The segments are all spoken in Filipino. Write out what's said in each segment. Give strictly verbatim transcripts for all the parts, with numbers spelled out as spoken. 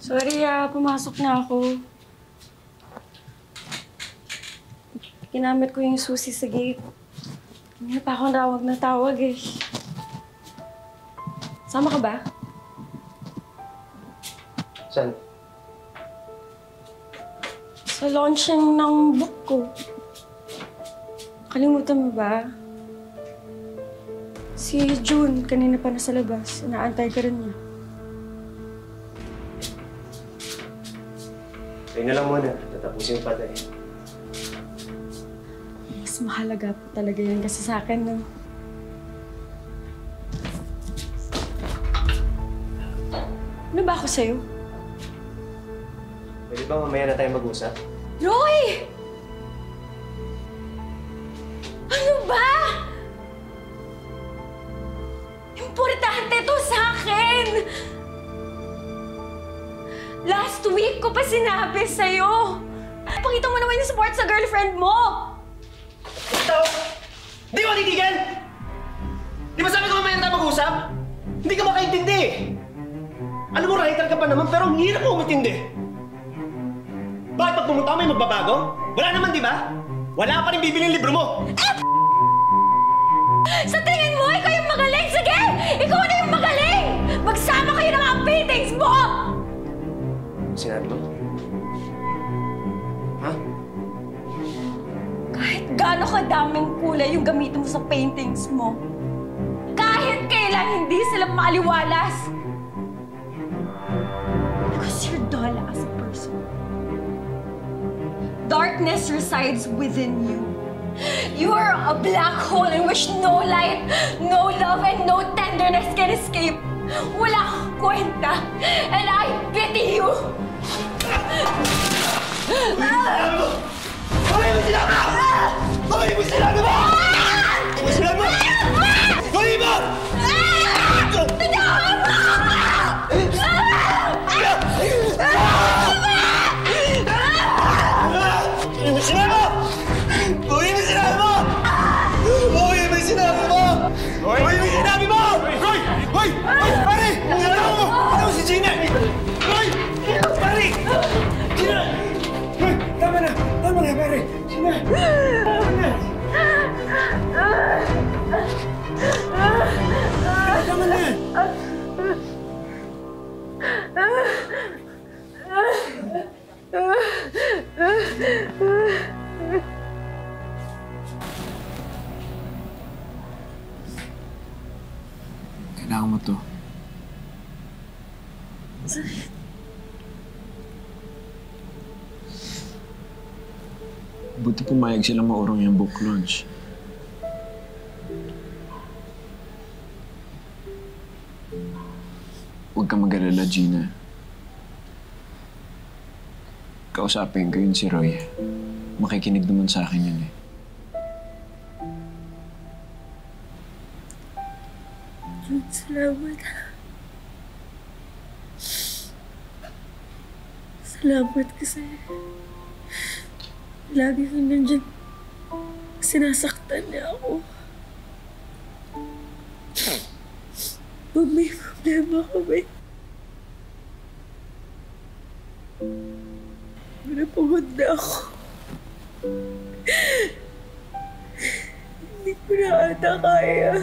Sorry ah, pumasok na ako. Ginamit ko yung susi sa gate. Hindi pa akong tawag na tawag eh. Sama ka ba? Saan? Sa launching ng book ko. Kalimutan mo ba? Si June, kanina pa nasa labas. Inaantay ka rin niya. Tayo na lang muna. Tatapusin pa tayo. Mas mahalaga po talaga yan kasi sa akin, no? Ano ba ako sa'yo? Pwede ba mamaya na tayo mag-usap? Roy! Ano ba? Importante to sa akin! Last week ko pa sinabi sa'yo! Pakita mo naman yung support sa girlfriend mo! Ito! Di mo titigan! Di ba sabi ko mamaya na tayo mag-usap? Hindi ka makaintindi eh! Alam mo, writer ka pa naman, pero ang hirap mo umitindi. Bakit pag pumunta may magbabago? Wala naman, di ba? Wala pa rin bibili yung libro mo! Eh! Sa tingin mo, ikaw yung magaling! Sige! Ikaw na yung magaling! Magsama kayo ng mga paintings mo! Sinabi mo? Ha? Kahit gaano kadaming kulay yung gamitin mo sa paintings mo, kahit kailan hindi sila maaliwalas. Because you're dull as a person. Darkness resides within you. You are a black hole in which no light, no love, and no tenderness can escape. Wala kang kwenta, and I pity you! Bakit mo sinabi mo? Bakit mo sinabi mo? Bakit mo sinabi mo? Bakit mo? Bakit mo sinabi mo? Bakit mo sinabi mo? Bakit mo sinabi mo? Bakit mo sinabi mo? Roy! Roy! Roy! Pare! Ano mo? Ano si Gina? Roy! Pare! Gina! Roy! Tama na! Tama na, pare! Gina! Tama na! Tama na! Kailangan mo to. Buti pumayag silang maurong yung book launch. Huwag ka mag-alala, Gina. Kausapin ko yun si Roy. Makikinig naman sa akin yun eh. June, salamat. Salamat kasi lagi kang nandyan. Sinasaktan niya ako. Pag may problema kami, napagod na ako. Hindi ko na ata kaya.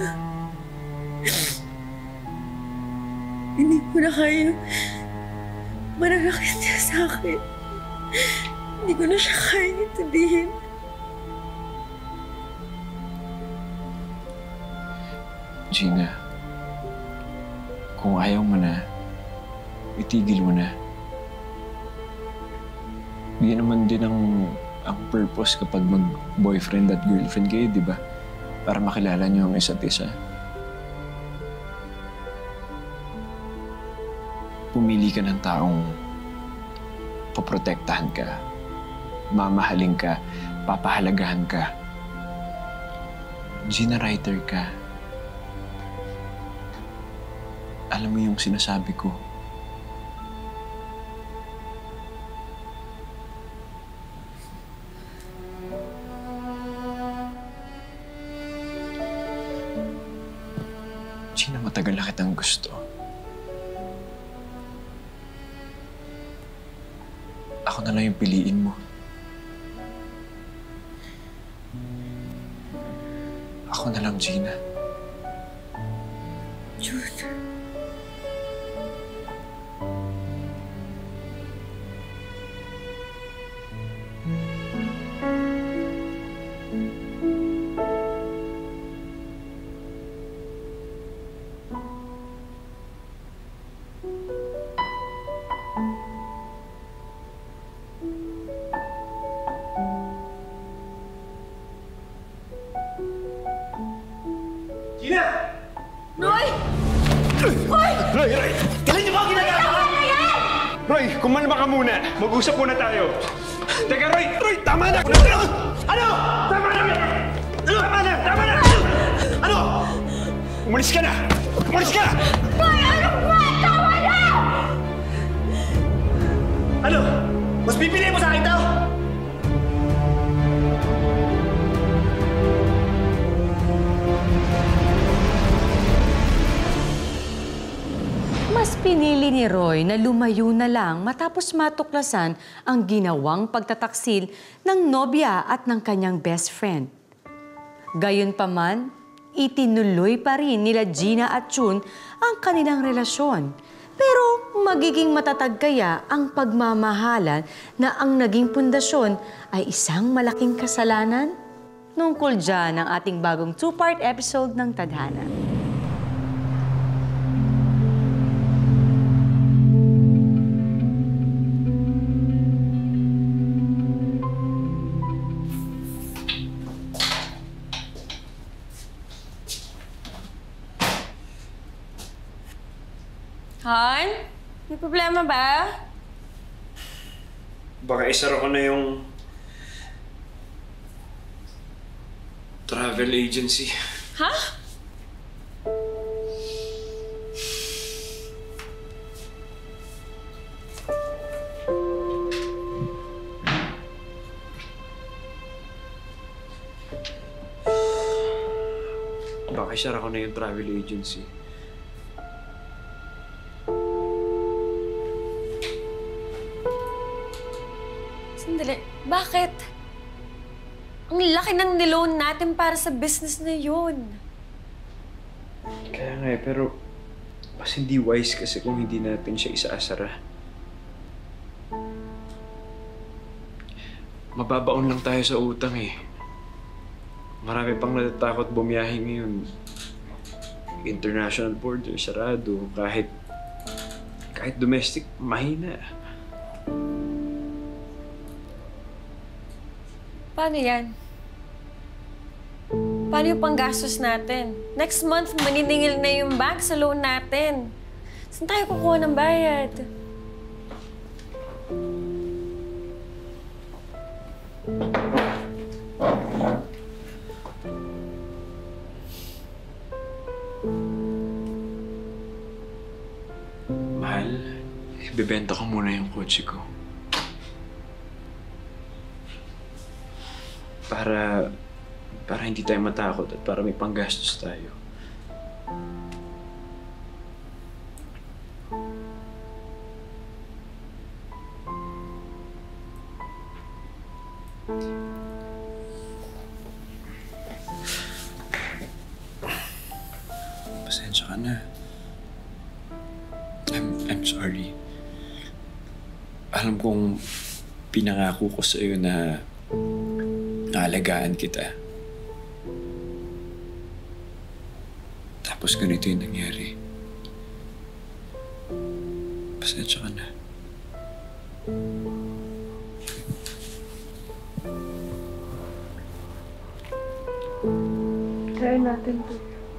Hindi ko na kaya mananakit niya sa akin. Hindi ko na siya kaya intindihin. Gina, kung ayaw mo na, itigil mo na. Hindi naman din ang, ang purpose kapag mag-boyfriend at girlfriend kayo, di ba? Para makilala niyo ang isa't isa. Pumili ka ng taong poprotektahan ka, mamahalin ka, papahalagahan ka. Gina, writer ka. Alam mo yung sinasabi ko. Gina, matagal na kitang gusto. ako na lang yung piliin mo. Ako na lang, Gina. Jude. Gina! Roy! Roy! Roy, Roy! Kailan niyo ba ang ginagawa? Roy, kumalma ka muna. Mag-usap muna tayo. Teka, Roy! Roy, tama na! Ano? Tama na! Ano? Tama na! Tama na! Ano? Umalis ka na! Umalis ka! Roy, ano ba? Tama na! Ano? Mas pipiliin mo sa akin daw? Mas pinili ni Roy na lumayo na lang matapos matuklasan ang ginawang pagtataksil ng nobya at ng kanyang best friend. Gayunpaman, itinuloy pa rin nila Gina at June ang kanilang relasyon. Pero magiging matatag kaya ang pagmamahalan na ang naging pundasyon ay isang malaking kasalanan? Tungkol dyan ang ating bagong two-part episode ng Tadhana. Han? May problema ba? Baka isara ko na yung travel agency. Ha? Baka isara ko na yung travel agency. Sandali, bakit? Ang laki ng niloan natin para sa business na yun. Kaya nga eh, pero mas hindi wise kasi kung hindi natin siya isaasara. Mababaon lang tayo sa utang eh. Marami pang natatakot bumiyahe ngayon. International border, sarado. Kahit, kahit domestic, mahina. Paano yan? Paano yung panggastos natin? Next month, maniningil na yung bank sa loan natin. Saan tayo kukuha ng bayad? Mahal, ibebenta ko muna yung kotse ko. Para, para hindi tayo matakot at para may panggastos tayo. Pasensya ka na. I'm, I'm sorry. Alam kong pinangako ko sa'yo na naalagaan kita. Tapos ganito yung nangyari. Pasensya ka na. Try natin to.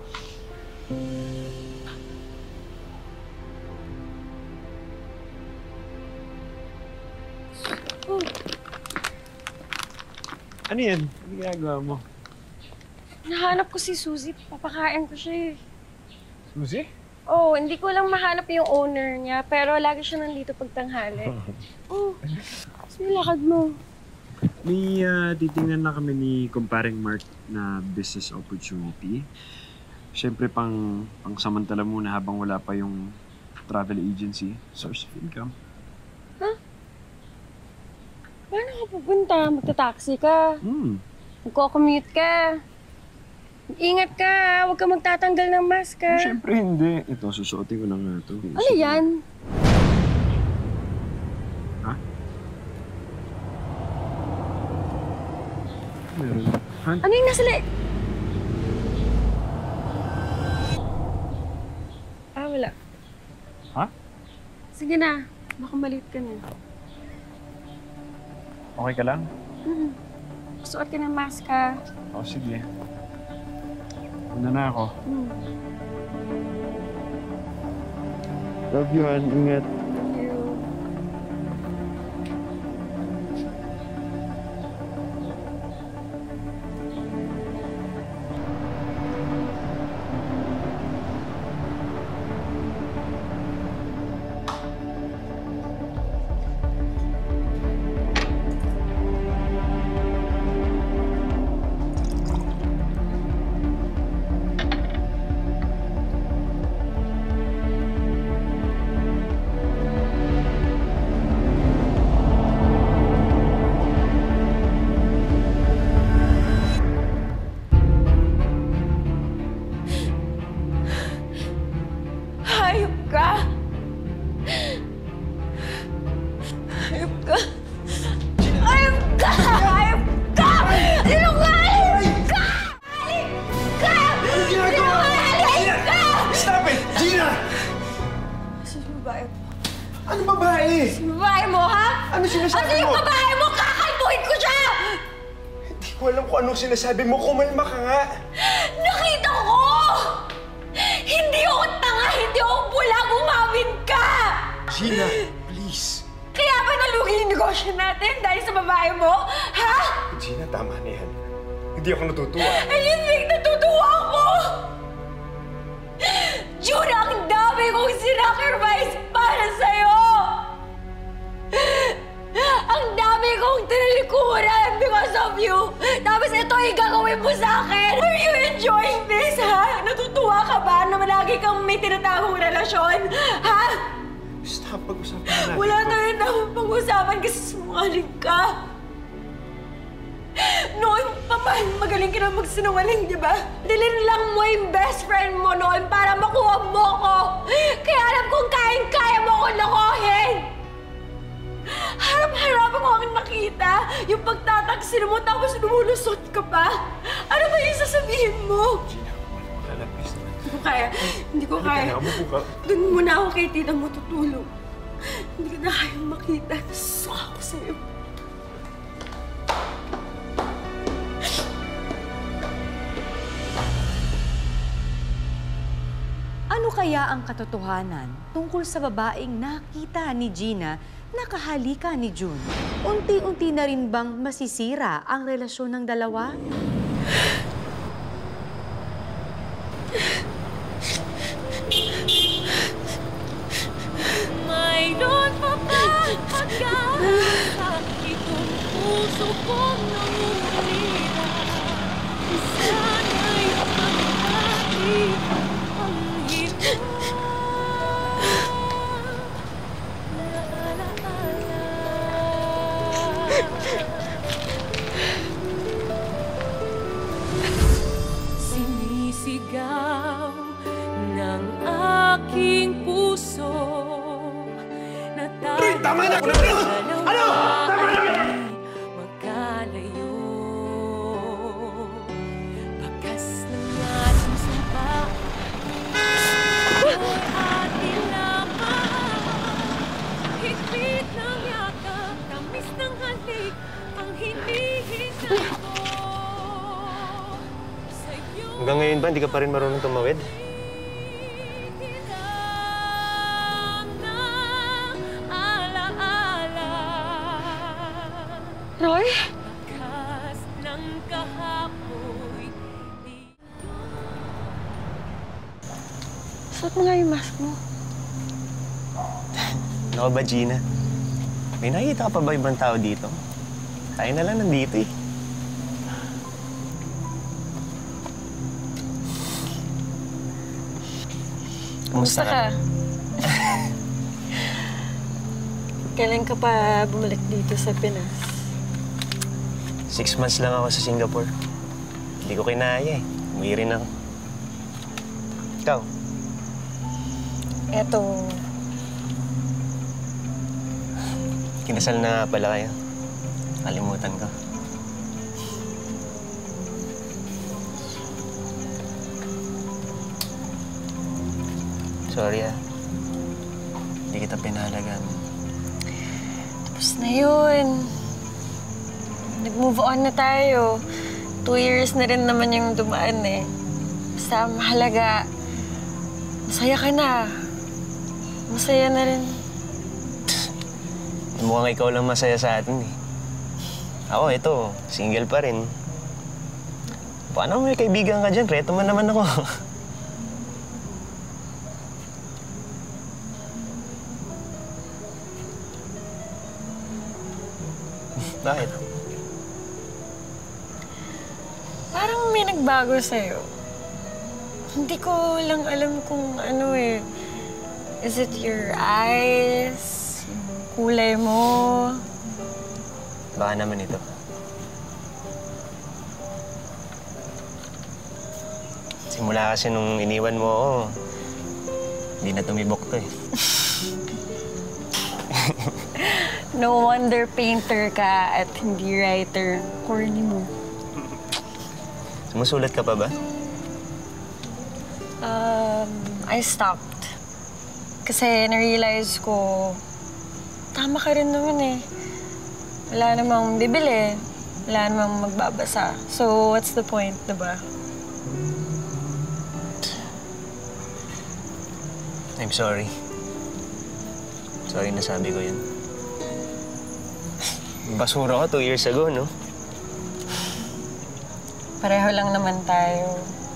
Ano yan? Ano ginagawa mo? Nahanap ko si Suzy. Papakain ko siya eh. Suzy? Oh, hindi ko lang mahanap yung owner niya, pero lagi siya nandito pag tanghali. Oh, sige, lakad mo. May uh, titingnan na kami ni Comparing Mark na business opportunity. Siyempre, pang, pang samantala muna habang wala pa yung travel agency. Source of income. Huh? ka pupunta? Magta-taxi ka. Hmm. Magko-commute ka. Ingat ka, ha? Huwag ka magtatanggal ng mask, ha? Oh, siyempre hindi. Ito, susuotin ko na nga ito. Ano yan? Ha? Meron. Han? Ano yung nasa li- Ah, wala. Ha? Sige na. Baka maliit ka na. Okay ka lang? Hmm. Suot ka ng mask, ha? Oo, sige. Una na ako. Hmm. Love you, Han. Ingat. Thank you. Hayop ka! Hayop ka! Hayop ka! Hayop ka! Sinungaling ka! Hayop ka! Sinungaling ka! Stop it! Gina! Sino babae mo? Ano babae? Sino babae mo, ha? Ano sinasabi Ano yung mo? babae mo? Kakalbuhin ko siya! Hindi ko alam kung anong sinasabi mo. Kumalma ka nga. Nakita ko! Hindi ako tanga! Hindi ako bulag! Umawin ka! Gina, please. Kaya ba nalugi yung negosyo natin dahil sa babae mo? Ha? Gina, tama na yan. Hindi ako natutuwa. And you think natutuwa ako? June, ang dami kong sinacrifice para sa'yo! Ang dami kong tinalikuran because of you! Tapos ito yung gagawin mo sa akin! Are you enjoying this, ha? Natutuwa ka ba na lagi kang may tinatagong relasyon? Ha? Stop, pag-usapan na natin. Wala na rin akong pag-usapan kasi sinungaling ka. Noon pa man, magaling ka na magsinungaling, di ba? Dilin lang mo yung best friend mo noon para makuha mo ko. Kaya alam kong kayang-kaya mo akong lokohin. Harap-harap ako ang nakita yung pagtataksin mo tapos lumulusot ka pa. Ano ba yung sasabihin mo? Gina, kumalma ka lang, please. Hindi ko kaya. Hindi ko Halika kaya. na, umupo ka. Doon muna ako kay tita mo tutulog. Hindi ka na kayang makita. Nasuka ko sa'yo. Ano kaya ang katotohanan tungkol sa babaeng nakita ni Gina na kahalikan ni June? Unti-unti na rin bang masisira ang relasyon ng dalawa? Mayroon pa ba pag-asa itong puso kong nangungulila? Sana'y pagkati ang hito. Sinisigaw ng aking puso na tayo Tama na! Ano? Ano? Tama na! magkalayo. Bakas ng ating sumpa ay ating lamang. Higpit ng yakap, tamis ng halik, ang hinihinay ko. Sa'yo Hanggang ngayon ba, hindi ka pa rin marunong tumawid? Roy? Bakas ng kahapoy. Suot mo nga yung mask mo. Ano ba, Gina? May nakikita ka pa ba ibang tao dito? Tayo na lang nandito eh. Kumusta ka? Kailan ka pa bumalik dito sa Pinas? Six months lang ako sa Singapore. Hindi ko kinaya eh. Umuwi rin ako. Ikaw? Eto, Kinasal na nga pala kayo. Kalimutan ko. Sorry ah. Hindi kita pinahalagan. tapos na yun. Nag-move on na tayo. Two years na rin naman yung dumaan eh. Basta mahalaga, masaya ka na. Masaya na rin. Mukhang ikaw lang masaya sa atin eh. Ako, ito, single pa rin. Paano may kaibigan ka dyan? Reto man naman ako. Bakit? Parang may nagbago sa'yo. Hindi ko lang alam kung ano eh. Is it your eyes? Yung kulay mo? Baka naman ito. Simula kasi nung iniwan mo ako, hindi na tumibok to eh. No wonder painter ka at hindi writer. Corny mo. Sumusulat ka pa ba? Um, I stopped. Kasi na-realize ko, tama ka rin naman eh. Wala namang bibili. Wala namang magbabasa. So, what's the point, diba? I'm sorry. Sorry na sabi ko yun. Basura ko two years ago, no? Pareho lang naman tayo.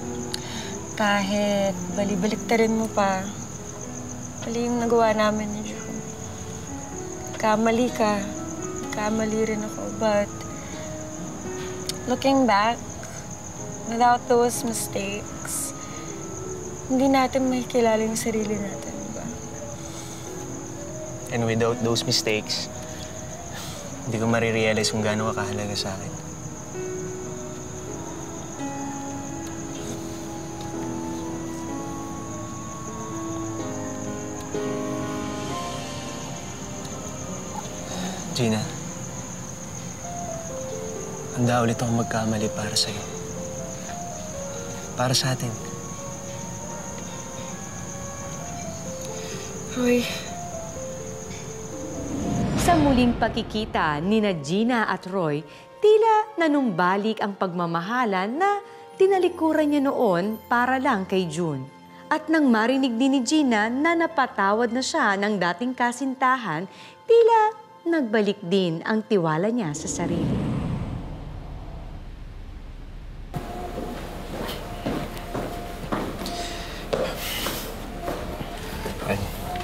Kahit bali-baliktarin mo pa, mali yung nagawa namin ni June. Kamali ka. Kamali rin ako. But looking back, without those mistakes, hindi natin makikilala yung sarili natin, diba? And without those mistakes, hindi ko marirealize kung gaano ka kahalaga sa akin. Gina, handa ulit akong magkamali para sa'yo. Para sa atin. Roy. Sa muling pagkikita ni Gina at Roy, tila nanumbalik ang pagmamahalan na tinalikuran niya noon para lang kay June. At nang marinig din ni Gina na napatawad na siya ng dating kasintahan, tila nagbalik din ang tiwala niya sa sarili. Ay.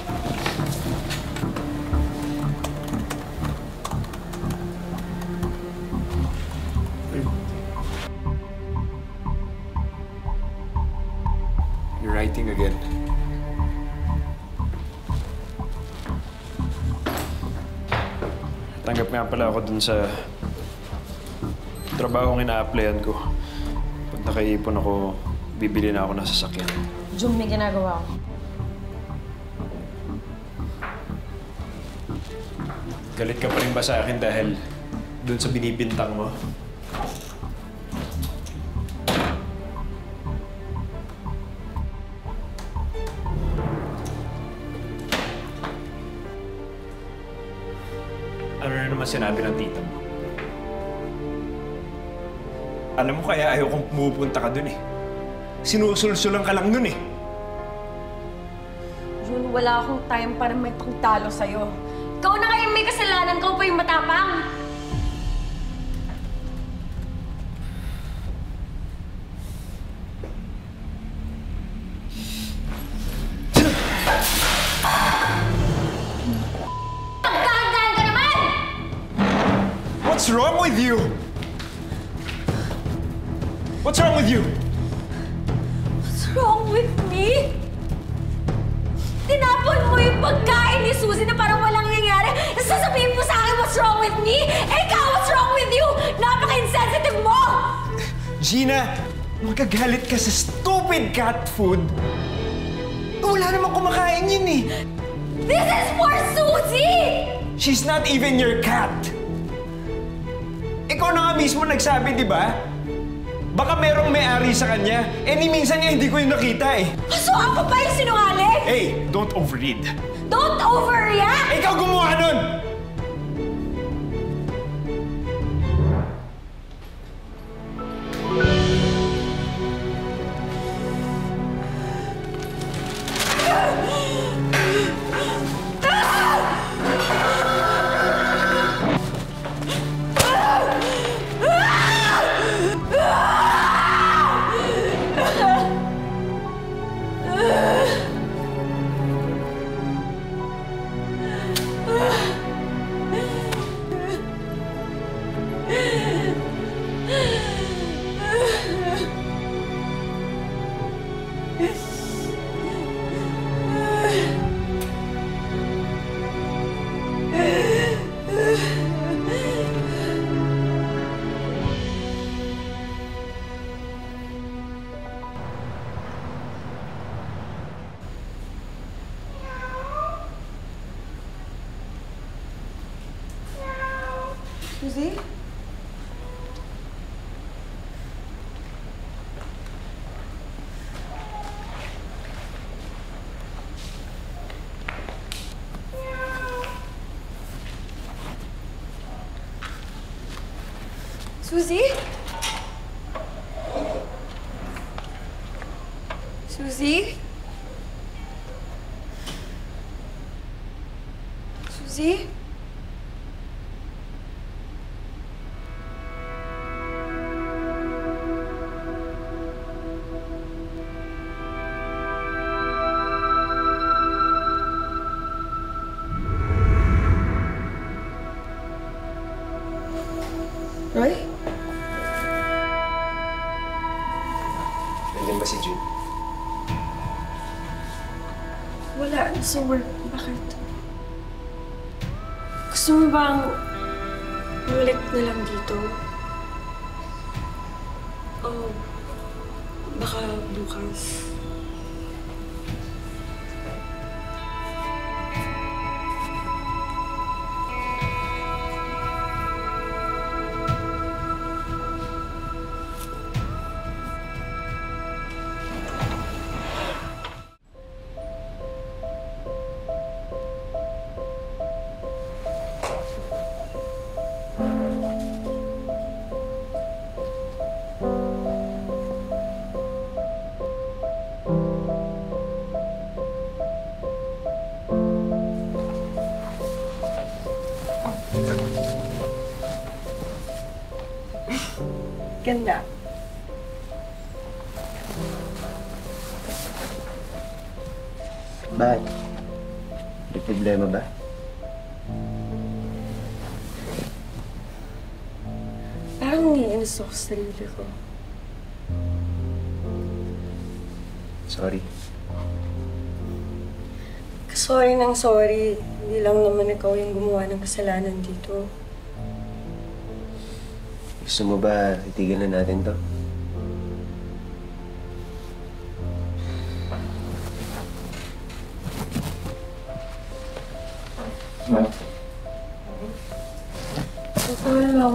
You're writing again. Tanggap nga pala ako dun sa trabahong ina-applyan ko. Pag nakaipon ako, bibili na ako ng sasakyan. June, may ginagawa ko. Galit ka pa rin ba sa akin dahil dun sa binibintang mo? Ano na naman sinabi ng tita mo? Alam mo kaya ayaw kong pumupunta ka dun eh. Sinusulsulan ka lang dun eh. June, wala akong time para may pangtalo sa'yo. Ikaw na kayong may kasalanan, ikaw pa yung matapang. Pagdahan-dahan ka naman! What's wrong with you? What's wrong with you? What's wrong with me? Tinapon mo yung pagkain ni Suzy na parang walang nangyayari. Sasabihin mo sa akin, what's wrong with me? Eh, ikaw, what's wrong with you? Napaka Gina, magagalit ka sa stupid cat food. Wala namang kumakain yun eh. This is for Suzy! She's not even your cat. Ikaw na nga mismo nagsabi, di ba? Baka merong may-ari sa kanya. Eh, ni minsan nga hindi ko yung nakita eh. So ako pa yung sinungaling? Hey, don't overread. Don't overreact! Ikaw gumawa nun! Suzy? Suzy? Suzy? Suzy? Roy? Nandiyan ba si June? Wala. Nasa work. Bakit? Gusto mo bang bumalik na lang dito? O baka bukas? Ganda. Bakit? May problema ba? Parang naiinis ako sa sarili ko. Sorry. Sorry nang sorry. Hindi lang naman ikaw yung gumawa ng kasalanan dito. Gusto mo ba itigan na natin to? Okay lang.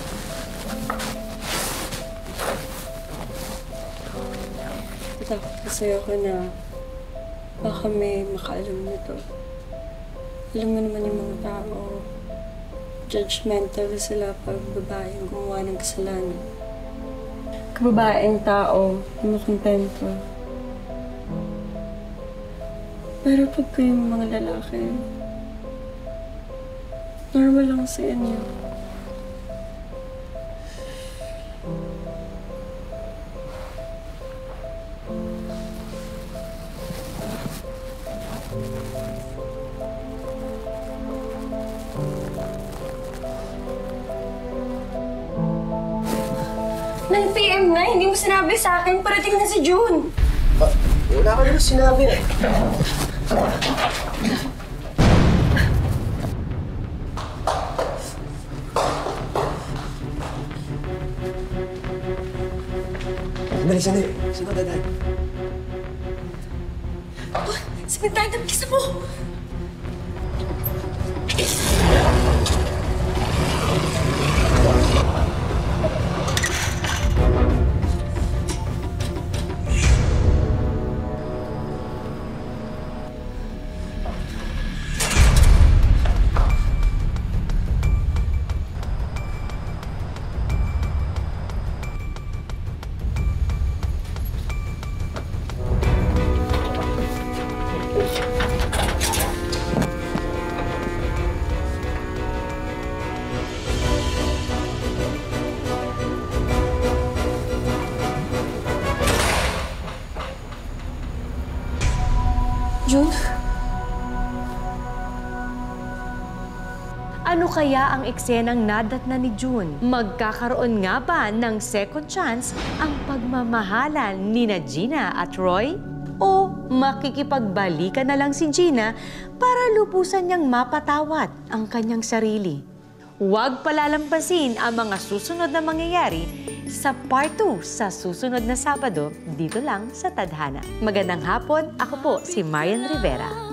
Natakot kasi ako na baka may makaalam nito. Alam mo naman yung mga tao, judgmental sila pag babaeng gumawa ng kasalanan. Kababaeng tao, makontento. Pero pag kayong mga lalaki, normal lang sa inyo. nine p m na, hindi mo sinabi sa akin, parating na si June. Ah, wala ka naman sinabi eh. Sandali, sandali. Saan ka dadaan? Oh, Samantha, nabigisa mo! Jun? Ano kaya ang eksenang nadatna ni June? Magkakaroon nga ba ng second chance ang pagmamahalan ni na Gina at Roy? O makikipagbalikan na lang si Gina para lubusan niyang mapatawad ang kanyang sarili? Huwag palalampasin ang mga susunod na mangyayari sa part two sa susunod na Sabado dito lang sa Tadhana. Magandang hapon, ako po si Marian Rivera.